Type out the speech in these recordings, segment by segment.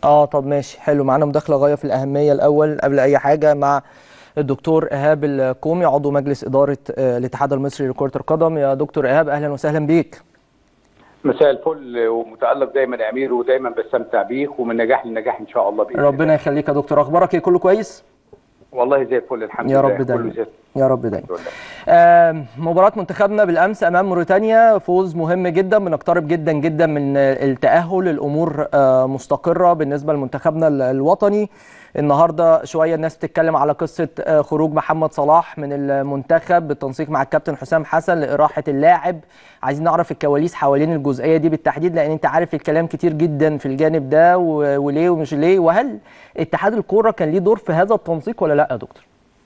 طب ماشي حلو. معانا مداخله غايه في الاهميه الاول قبل اي حاجه مع الدكتور ايهاب الكومي، عضو مجلس اداره الاتحاد المصري لكره القدم. يا دكتور ايهاب اهلا وسهلا بيك. مساء الفل، ومتألق دايما يا امير، ودايما بستمتع بيك، ومن نجاح لنجاح ان شاء الله باذن الله. ربنا يخليك يا دكتور. اخبارك ايه؟ كله كويس؟ والله زي الفل الحمد يا لله. رب دايما. كله زي الفل. يا رب دايما. الحمد لله. مباراة منتخبنا بالأمس أمام موريتانيا فوز مهم جدا، بنقترب جدا جدا من التأهل. الأمور مستقرة بالنسبة لمنتخبنا الوطني. النهاردة شوية الناس تتكلم على قصة خروج محمد صلاح من المنتخب بالتنسيق مع الكابتن حسام حسن لإراحة اللاعب. عايزين نعرف الكواليس حوالين الجزئية دي بالتحديد، لأن أنت عارف الكلام كتير جدا في الجانب ده وليه ومش ليه، وهل اتحاد الكورة كان ليه دور في هذا التنسيق ولا لا يا دكتور؟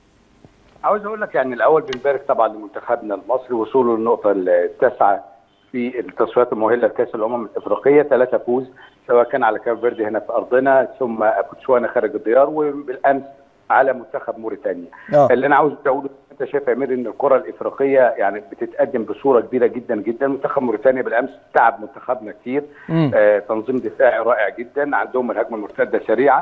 عاوز اقول لك يعني الاول بنبارك طبعا لمنتخبنا المصري وصوله للنقطه التاسعه في التصفيات المؤهله لكاس الامم الافريقيه، 3 فوز سواء كان على كاب فيردي هنا في ارضنا، ثم بوتسوانا خارج الديار، وبالامس على منتخب موريتانيا. اللي انا عاوز اقوله، انت شايف يا امير ان الكره الافريقيه يعني بتتقدم بصوره كبيره جدا جدا. منتخب موريتانيا بالامس تعب منتخبنا كتير. تنظيم دفاعي رائع جدا، عندهم الهجمه المرتده سريعه.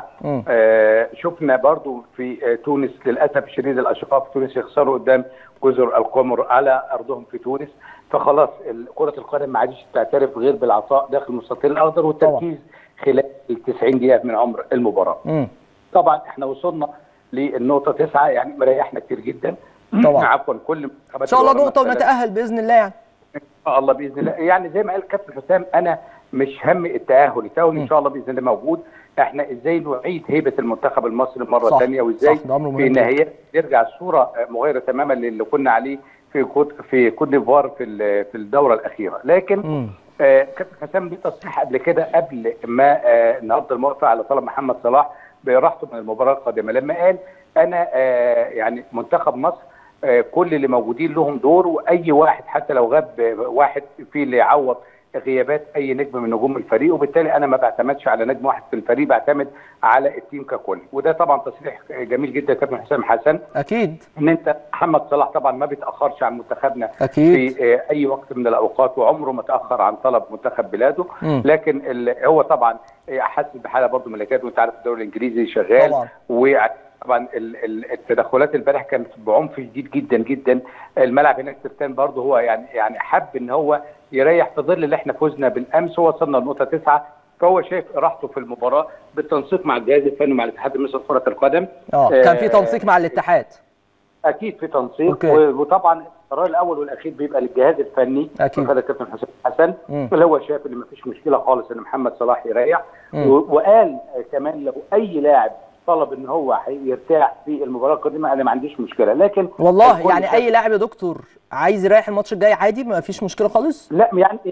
شفنا برضو في تونس للاسف الشديد الاشقاء في تونس يخسروا قدام جزر القمر على ارضهم في تونس. فخلاص كره القدم ما عادش تعترف غير بالعطاء داخل المستطيل الاخضر والتركيز خلال ال 90 دقيقه من عمر المباراه. طبعا احنا وصلنا للنقطه 9، يعني مريحنا كتير جدا. طبعا عفوا كل ان شاء الله نقطه ونتاهل باذن الله. يعني ان شاء الله باذن الله، يعني زي ما قال الكابتن حسام، انا مش هم التاهل ان شاء الله باذن الله موجود. احنا ازاي نعيد هيبه المنتخب المصري مره ثانيه، وازاي في النهايه يرجع الصوره مغايره تماما للي كنا عليه في كوت ديفوار في الدوره الاخيره. لكن كابتن حسام ليه تصريح قبل كده، قبل ما النهارده الموافقه على طلب محمد صلاح براحته من المباراه القادمه، لما قال انا يعني منتخب مصر كل اللي موجودين لهم دور، واي واحد حتى لو غاب واحد في اللي يعوض غيابات اي نجم من نجوم الفريق، وبالتالي انا ما بعتمدش على نجم واحد في الفريق، بعتمد على التيم ككل. وده طبعا تصريح جميل جدا كابتن حسام حسن. اكيد ان انت محمد صلاح طبعا ما بيتاخرش عن منتخبنا أكيد. في اي وقت من الاوقات، وعمره ما تاخر عن طلب منتخب بلاده. لكن هو طبعا حاسس بحاله برضه ملكات، وانت عارف الدوري الانجليزي شغال طبعا التدخلات امبارح كانت بعنف شديد جدا جدا. الملعب هناك ترتان برضه هو يعني حب ان هو يريح في ظل اللي احنا فزنا بالامس، ووصلنا لنقطه 9. فهو شايف راحته في المباراه بالتنسيق مع الجهاز الفني ومع الاتحاد المصري لكره القدم. كان في تنسيق مع الاتحاد. اكيد في تنسيق. وطبعا القرار الاول والاخير بيبقى للجهاز الفني اكيد. وهذا كابتن حسن اللي هو شايف ان مفيش مشكله خالص ان محمد صلاح يريح. وقال كمان لو اي لاعب طلب ان هو يرتاح في المباراه القادمه انا ما عنديش مشكله. لكن والله يعني اي لاعب يا دكتور عايز يريح الماتش الجاي عادي ما فيش مشكله خالص؟ لا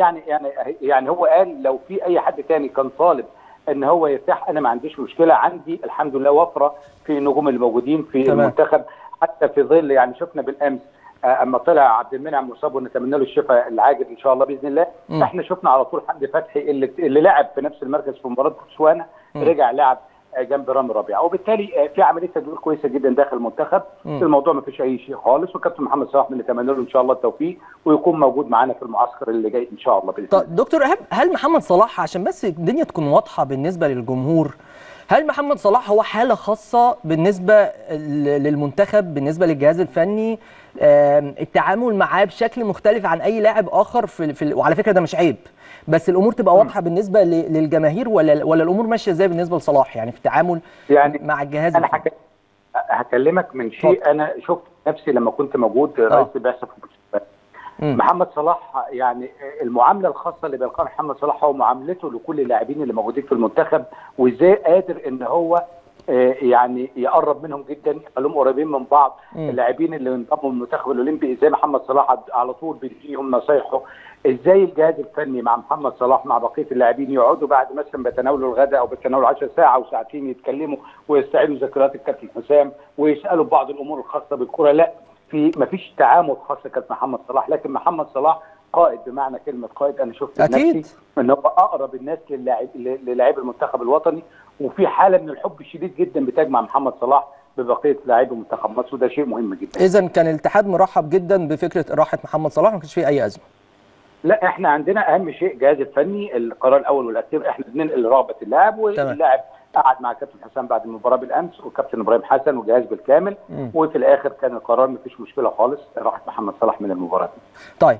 يعني هو قال لو في اي حد تاني كان طالب ان هو يرتاح انا ما عنديش مشكله. عندي الحمد لله وفره في النجوم اللي موجودين في المنتخب، حتى في ظل يعني شفنا بالامس اما طلع عبد المنعم مصاب ونتمنى له الشفاء العاجل ان شاء الله باذن الله. احنا شفنا على طول حمدي فتحي اللي لعب في نفس المركز في مباراه بوتسوانا، رجع لعب جنب رامي ربيعه، وبالتالي في عمليه تدوير كويسه جدا داخل المنتخب. الموضوع ما فيش اي شيء خالص، وكابتن محمد صلاح من نتمنى له ان شاء الله التوفيق ويكون موجود معانا في المعسكر اللي جاي ان شاء الله باذن الله. طيب دكتور ايهاب، هل محمد صلاح عشان بس الدنيا تكون واضحه بالنسبه للجمهور، هل محمد صلاح هو حاله خاصه بالنسبه للمنتخب، بالنسبه للجهاز الفني، التعامل معاه بشكل مختلف عن اي لاعب اخر وعلى فكره ده مش عيب، بس الامور تبقى واضحه بالنسبه للجماهير، ولا الامور ماشيه ازاي بالنسبه لصلاح يعني في التعامل مع الجهاز الفني؟ انا هكلمك من شيء انا شفت نفسي لما كنت موجود رئيس البعثه في محمد صلاح. يعني المعامله الخاصه اللي بيلقاها محمد صلاح هو معاملته لكل اللاعبين اللي موجودين في المنتخب، وازاي قادر ان هو يعني يقرب منهم جدا، يخليهم قريبين من بعض. اللاعبين اللي انضموا للمنتخب الاولمبي ازاي محمد صلاح على طول بيديهم نصايحه، ازاي الجهاز الفني مع محمد صلاح مع بقيه اللاعبين يقعدوا بعد مثلا بيتناولوا الغداء او بيتناولوا 10 ساعه او ساعتين يتكلموا ويستعيدوا ذكريات الكابتن حسام ويسالوا بعض الامور الخاصه بالكره. لا، ما فيش تعامل خاص كابتن محمد صلاح، لكن محمد صلاح قائد بمعنى كلمه قائد. انا شفت بنفسي ان هو اقرب الناس للاعب المنتخب الوطني، وفي حاله من الحب الشديد جدا بتجمع محمد صلاح ببقيه لاعبي منتخب مصر، وده شيء مهم جدا. اذا كان الاتحاد مرحب جدا بفكره اراحه محمد صلاح، ما كانش فيه اي ازمه. لا، احنا عندنا اهم شيء الجهاز الفني، القرار الاول والاخير احنا بننقل رغبه اللاعب، واللاعب قعد مع كابتن حسام بعد المباراه بالامس والكابتن ابراهيم حسن والجهاز بالكامل، وفي الاخر كان القرار مفيش مشكله خالص، راحت محمد صلاح من المباراه دي. طيب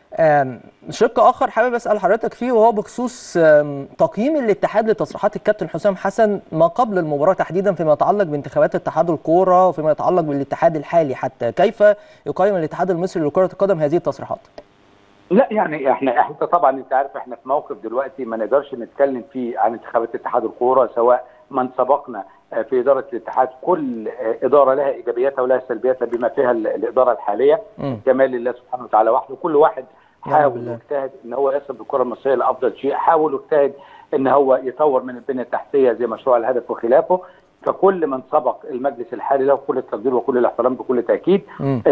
شق اخر حابب اسال حضرتك فيه، وهو بخصوص تقييم الاتحاد لتصريحات الكابتن حسام حسن ما قبل المباراه تحديدا فيما يتعلق بانتخابات اتحاد الكوره وفيما يتعلق بالاتحاد الحالي. حتى كيف يقيم الاتحاد المصري لكره القدم هذه التصريحات؟ لا يعني احنا طبعا انت عارف احنا في موقف دلوقتي ما نقدرش نتكلم فيه عن انتخابات اتحاد الكوره، سواء من سبقنا في اداره الاتحاد، كل اداره لها ايجابياتها ولها سلبياتها بما فيها الاداره الحاليه. كمال لله سبحانه وتعالى وحده، كل واحد حاول واجتهد ان هو يصل بالكره المصريه لافضل شيء، حاول واجتهد ان هو يطور من البنيه التحتيه زي مشروع الهدف وخلافه. فكل من سبق المجلس الحالي له كل التقدير وكل الاحترام بكل تاكيد.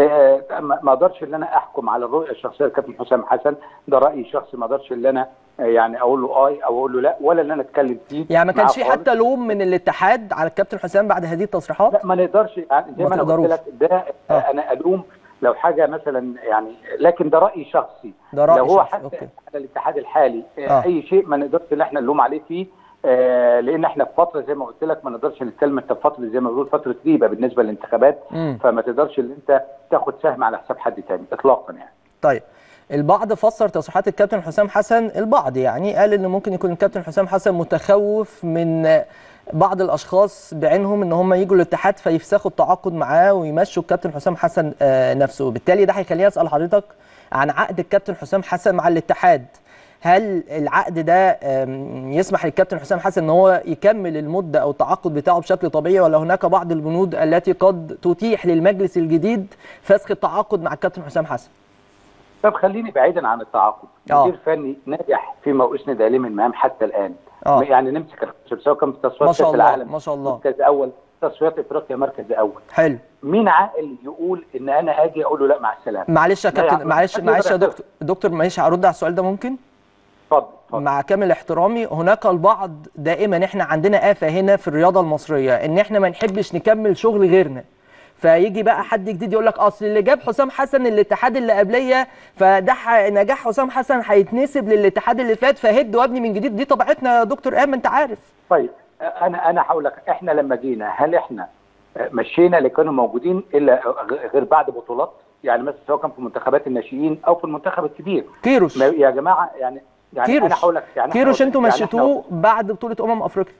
ما اقدرش ان انا احكم على الرؤيه الشخصيه للكابتن حسام حسن، ده رايي الشخصي، ما اقدرش ان انا يعني اقول له او اقول له لا، ولا ان انا اتكلم فيه. يعني ما كانش في حتى لوم من الاتحاد على الكابتن حسام بعد هذه التصريحات؟ لا ما نقدرش، يعني زي ما انا قلت لك ده انا الوم لو حاجه مثلا يعني، لكن ده رايي شخصي. ده رأي لو هو شخصي. حتى على الاتحاد الحالي اي شيء ما نقدرش ان احنا نلوم عليه فيه، لان احنا في فتره زي ما قلت لك ما نقدرش نتكلم، انت في فتره زي ما بنقول فتره ريبه بالنسبه للانتخابات، فما تقدرش ان انت تاخد سهم على حساب حد ثاني اطلاقا يعني. طيب البعض فسر تصريحات الكابتن حسام حسن، البعض يعني قال ان ممكن يكون الكابتن حسام حسن متخوف من بعض الاشخاص بعينهم ان هم يجوا الاتحاد فيفسخوا التعاقد معاه ويمشوا الكابتن حسام حسن نفسه، وبالتالي ده هيخليني اسال حضرتك عن عقد الكابتن حسام حسن مع الاتحاد. هل العقد ده يسمح للكابتن حسام حسن ان هو يكمل المده او التعاقد بتاعه بشكل طبيعي، ولا هناك بعض البنود التي قد تتيح للمجلس الجديد فسخ التعاقد مع الكابتن حسام حسن؟ طب خليني بعيدا عن التعاقد، مدير فني ناجح فيما اسند اليه من مهام حتى الان. يعني نمسك الخشب سواء كان في تصفيات كاس العالم ما شاء الله مركز اول، تصفيات افريقيا مركز اول. حلو. مين عاقل يقول ان انا اجي اقول له لا مع السلامه؟ معلش يا كابتن، معلش يا دكتور معلش هرد على السؤال ده ممكن؟ اتفضل. مع كامل احترامي، هناك البعض دائما، احنا عندنا آفة هنا في الرياضه المصريه ان احنا ما نحبش نكمل شغل غيرنا، فيجي بقى حد جديد يقول لك اصل اللي جاب حسام حسن الاتحاد اللي قبليه، فده نجاح حسام حسن هيتنسب للاتحاد اللي فات، فهد وابني من جديد. دي طبيعتنا يا دكتور ايهاب انت عارف. طيب انا هقول لك، احنا لما جينا هل احنا مشينا اللي كانوا موجودين الا غير بعد بطولات؟ يعني مثلا سواء كان في منتخبات الناشئين او في المنتخب الكبير. كيروش يا جماعه يعني كيروش. انا هقول لك يعني كيروش انتوا مشيتوه بعد بطوله افريقيا.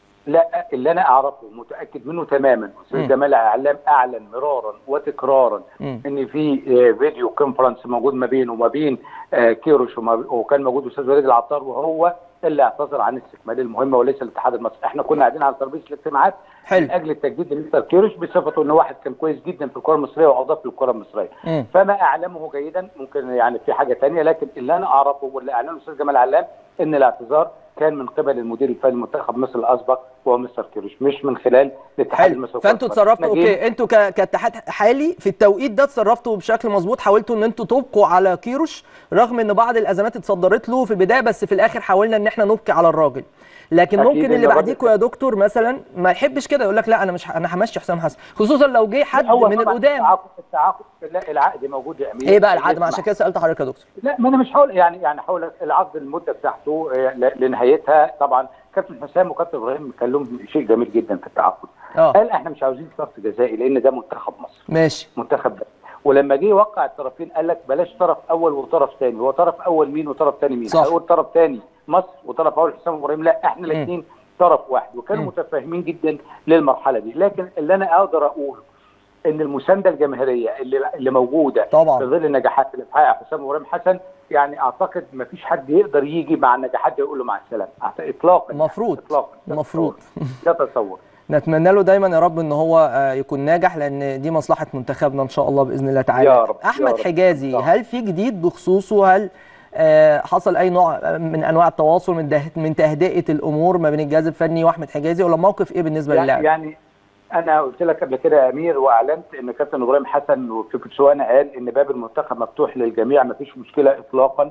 لا اللي انا اعرفه متاكد منه تماما، استاذ جمال علام اعلن مرارا وتكرارا ان في فيديو كونفرنس موجود ما بينه وما بين كيروش، وكان موجود استاذ وليد العطار، وهو اللي اعتذر عن استكمال المهمه وليس الاتحاد المصري. احنا كنا قاعدين على ترابيزه الاجتماعات من اجل التجديد لمستر كيروش بصفته انه واحد كان كويس جدا في الكره المصريه واضاف للكره المصريه. فما اعلمه جيدا، ممكن يعني في حاجه ثانيه، لكن اللي انا اعرفه واللي اعلنه الاستاذ جمال علام ان الاعتذار كان من قبل المدير الفني لمنتخب مصر الاسبق وهو مستر كيروش، مش من خلال الاتحاد المصري. فانتوا اتصرفتوا اوكي، انتوا كاتحاد حالي في التوقيت ده اتصرفتوا بشكل مظبوط، حاولتوا ان انتوا تبقوا على كيروش رغم ان بعض الازمات اتصدرت له في البدايه، بس في الاخر حاولنا ان احنا نبقي على الراجل. لكن ممكن اللي بعديكوا يا دكتور مثلا ما يحبش كده، يقول لك لا انا همشي حسام حسن، خصوصا لو جه حد من القدام. التعاقد لا، العقد موجود يا امير. ايه بقى العقد؟ عشان كده سالت حضرتك يا دكتور. لا ما انا مش هقول يعني هقول العقد المده بتاعته لنهايتها. طبعا كابتن حسام وكابتن ابراهيم كان لهم شيء جميل جدا في التعاقد. قال احنا مش عاوزين شرط جزائي لان ده منتخب مصر. ماشي. منتخب ده. ولما جه يوقع الطرفين قال لك بلاش طرف اول وطرف ثاني. هو طرف اول مين وطرف ثاني مين؟ هيقول طرف ثاني مصر وطرف اول حسام ابراهيم؟ لا احنا الاثنين طرف واحد، وكانوا متفاهمين جدا للمرحله دي. لكن اللي انا اقدر اقوله ان المسانده الجماهيريه اللي موجوده طبعا في ظل النجاحات اللي بتحققها حسام ابراهيم حسن، يعني اعتقد ما فيش حد يقدر يجي مع النجاحات دي يقول له مع السلامه اطلاقا. المفروض المفروض ده تصور. نتمنى له دايما يا رب ان هو يكون ناجح، لان دي مصلحه منتخبنا ان شاء الله باذن الله تعالى. يا رب. احمد يا رب. حجازي، هل في جديد بخصوصه؟ هل حصل اي نوع من انواع التواصل من تهدئه الامور ما بين الجهاز الفني واحمد حجازي، ولا موقف ايه بالنسبه للاعب؟ يعني انا قلت لك قبل كده يا امير واعلنت ان كابتن ابراهيم حسن وفي بوتسوانا قال ان باب المنتخب مفتوح للجميع، ما فيش مشكله اطلاقا.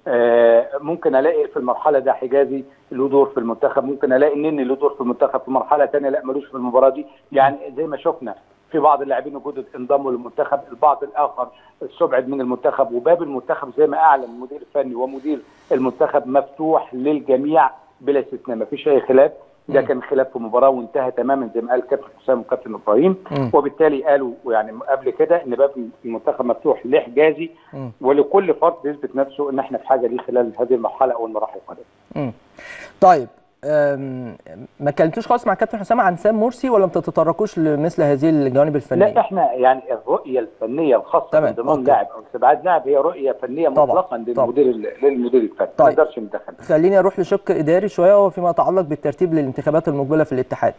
ممكن الاقي في المرحله ده حجازي له دور في المنتخب، ممكن الاقي نني له دور في المنتخب في مرحله ثانيه لا ملوش في المباراه دي. يعني زي ما شفنا في بعض اللاعبين الجدد انضموا للمنتخب، البعض الاخر استبعد من المنتخب، وباب المنتخب زي ما اعلن المدير الفني ومدير المنتخب مفتوح للجميع بلا استثناء، ما فيش اي خلاف. ده كان خلاف في مباراه وانتهى تماما زي ما قال كابتن حسام وكابتن ابراهيم، وبالتالي قالوا يعني قبل كده ان باب المنتخب مفتوح لحجازي ولكل فرد يثبت نفسه ان احنا في حاجه دي خلال هذه المرحله او المراحل القادمه. طيب ما اتكلمتوش خالص مع كابتن حسام عن سام مرسي ولا ما بتتطرقوش لمثل هذه الجوانب الفنيه؟ لا احنا يعني الرؤيه الفنيه الخاصه بانضمام لاعب او استبعاد لاعب هي رؤيه فنيه مطلقا للمدير الفني، ما نقدرش ندخل. خليني اروح لشق اداري شويه وفيما يتعلق بالترتيب للانتخابات المقبله في الاتحاد.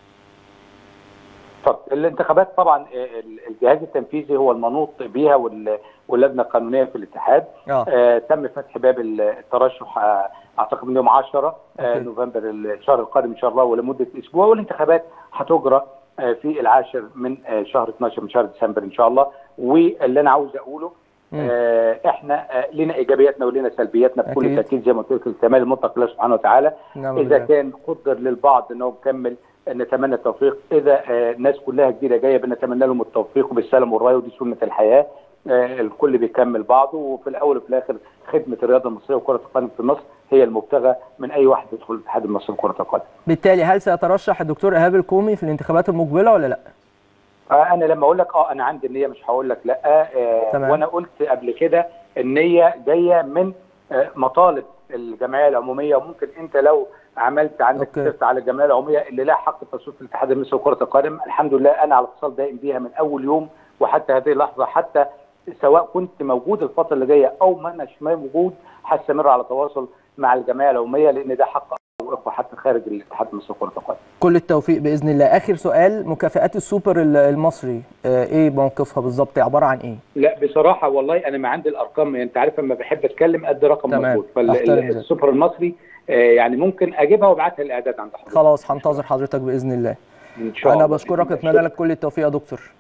طب الانتخابات طبعا الجهاز التنفيذي هو المنوط بها واللجنه القانونيه في الاتحاد. تم فتح باب الترشح اعتقد من يوم 10 نوفمبر الشهر القادم ان شاء الله ولمده اسبوع، والانتخابات هتجرى في العاشر من شهر 12 من شهر ديسمبر ان شاء الله. واللي انا عاوز اقوله احنا لنا ايجابياتنا ولنا سلبياتنا بكل تاكيد زي ما قلت لك، الكمال المطلق لله سبحانه وتعالى. اذا كان قدر للبعض انه يكمل نتمنى التوفيق، اذا الناس كلها جديده جايه بنتمنى لهم التوفيق وبالسلام والرايه، ودي سنه الحياه. الكل بيكمل بعضه، وفي الاول وفي الاخر خدمه الرياضه المصريه وكره القدم في مصر هي المبتغى من اي واحد يدخل الاتحاد المصري لكره القدم. بالتالي هل سيترشح الدكتور ايهاب الكومي في الانتخابات المقبله ولا لا؟ انا لما اقول لك انا عندي النيه مش هقول لك لا. وانا قلت قبل كده النيه جايه من مطالب الجمعيه العموميه، وممكن انت لو عملت عندك سيرت على الجمعيه العموميه اللي لها حق التصويت في الاتحاد المصري لكره القدم، الحمد لله انا على اتصال دائم بيها من اول يوم وحتى هذه اللحظه، حتى سواء كنت موجود الفتره اللي جايه او ما اناش موجود هستمر على تواصل مع الجمعيه العموميه لان ده حق واخوه حتى خارج الاتحاد المصري لكره القدم. كل التوفيق باذن الله. اخر سؤال، مكافآت السوبر المصري ايه موقفها بالظبط؟ عباره عن ايه؟ لا بصراحه والله انا ما عندي الارقام، انت عارف لما بحب اتكلم قد رقم مظبوط، فالسوبر المصري يعني ممكن اجيبها وابعتها للاعداد عند حضرتك. خلاص هنتظر حضرتك باذن الله. ان شاء الله. انا بشكرك واتمنى لك كل التوفيق يا دكتور.